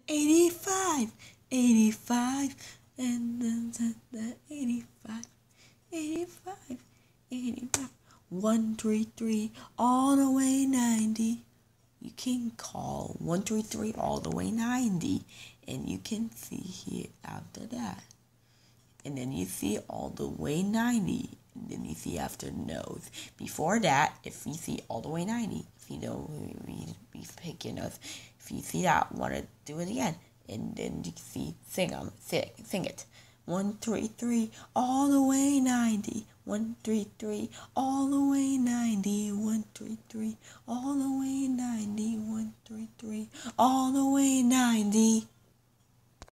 85, 85, and then the 85, 85, 85. 133 all the way 90. You can call 133 all the way 90, and you can see here after that. And then you see all the way 90, and then you see after nose. Before that, if you see all the way 90, if you don't be picking us, if you see that, want to do it again, and then you see sing it. 133 all the way 90. 133 all the way 90. 133 all the way 90. 133 all the way 90.